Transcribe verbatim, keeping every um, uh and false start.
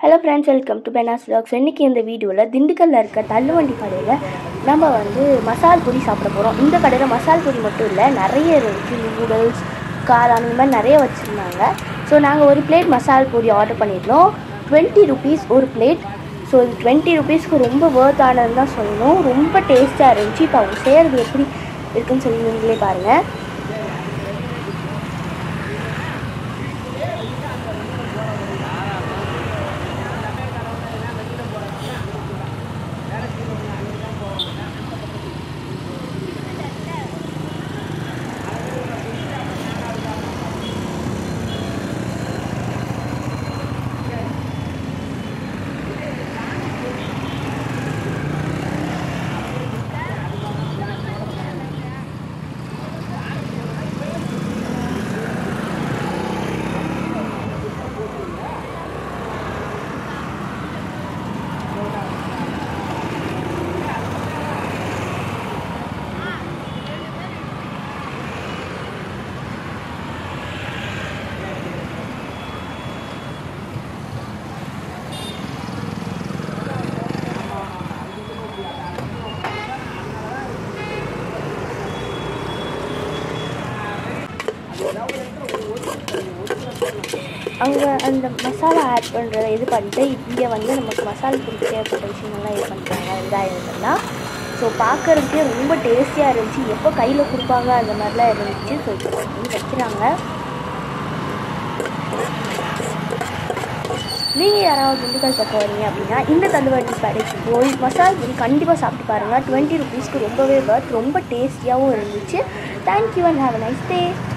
Hello friends, welcome to பெனாஸ் vlogs. இன்றைக்கி இந்த வீடியோவில் திண்டுக்கல்லில் இருக்க தள்ளுவண்டி கடையில் நம்ம வந்து மசால் பூரி சாப்பிட போகிறோம். இந்த கடையில் மசால் பூரி மட்டும் இல்லை, நிறைய இருந்துச்சு. நூடுல்ஸ், காளான், இந்த மாதிரி நிறைய வச்சுருந்தாங்க. ஸோ நாங்கள் ஒரு பிளேட் மசால் பூரி ஆர்டர் பண்ணியிருந்தோம். டுவெண்ட்டி ருபீஸ் ஒரு பிளேட். ஸோ இது டுவெண்ட்டி ருபீஸ்க்கு ரொம்ப ஒர்த் ஆனதுன்னு தான் சொல்லணும். ரொம்ப டேஸ்ட்டாக இருந்துச்சு. இப்போ அவங்க செய்கிறது எப்படி இருக்குன்னு சொல்லி நீங்களே பாருங்கள். அங்கே அந்த மசாலா ஆட் பண்ணுறத இது பண்ணிட்டு இங்கே வந்து நமக்கு மசாலா பொருட்கள் தேவைப்பட்ட விஷயங்கள்லாம் இது பண்ணுறாங்க. வெங்காயம் இதெல்லாம். ஸோ பார்க்குறதுக்கே ரொம்ப டேஸ்டியாக இருந்துச்சு. எப்போ கையில் கொடுப்பாங்க அந்த மாதிரிலாம் இருந்துச்சு. ஸோ இப்போ வந்து வைக்கிறாங்க. நீங்கள் யாராவது திண்டுக்கல் பக்கம் வரீங்க அப்படின்னா இந்த தள்ளுவண்டி கடைக்கு போய் மசாலா பூரி கண்டிப்பாக சாப்பிட்டு பாருங்கள். டுவெண்ட்டி ருபீஸ்க்கு ரொம்பவே ஒர்த், ரொம்ப டேஸ்டியாகவும் இருந்துச்சு. Thank you and have a nice day.